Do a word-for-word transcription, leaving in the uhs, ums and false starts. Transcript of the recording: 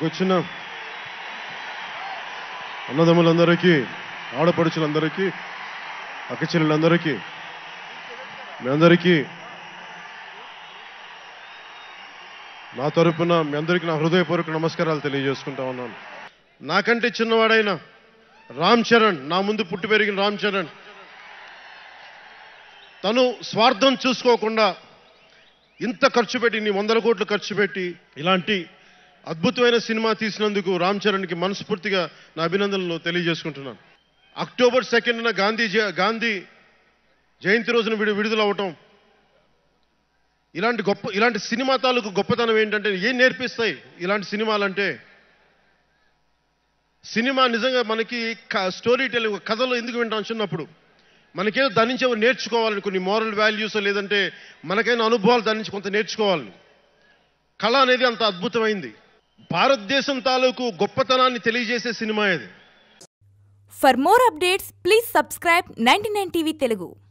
వచ్చిన అన్నదమ్ములందరికీ, ఆడపడుచులందరికీ, అక్కచెల్లెలందరికీ, మీ అందరికీ నా తరపున మీ అందరికీ నా హృదయపూర్వక నమస్కారాలు తెలియజేసుకుంటా ఉన్నాను. నాకంటే చిన్నవాడైన రామ్ చరణ్, నా ముందు పుట్టి పెరిగిన రామ్ చరణ్, తను స్వార్థం చూసుకోకుండా ఇంత ఖర్చు పెట్టి, ఇన్ని వందల కోట్లు ఖర్చు పెట్టి ఇలాంటి అద్భుతమైన సినిమా తీసినందుకు రామ్ చరణ్కి మనస్ఫూర్తిగా నా అభినందనలు తెలియజేసుకుంటున్నాను. అక్టోబర్ సెకండ్న గాంధీ గాంధీ జయంతి రోజున విడు విడుదల అవటం, ఇలాంటి గొప్ప ఇలాంటి సినిమా తాలూకు గొప్పతనం ఏంటంటే, ఏం నేర్పిస్తాయి ఇలాంటి సినిమాలంటే, సినిమా నిజంగా మనకి స్టోరీ టెల్లింగ్, కథలు ఎందుకు వింటాం చిన్నప్పుడు, మనకేదో దాని నుంచి ఎవరు నేర్చుకోవాలని, కొన్ని మోరల్ వాల్యూస్ లేదంటే మనకైనా అనుభవాలు దాని నుంచి కొంత నేర్చుకోవాలని. కళ అనేది అంత అద్భుతమైంది. భారతదేశం తాలూకు గొప్పతనాన్ని తెలియజేసే సినిమా ఇది. For more updates please subscribe ninety nine TV Telugu.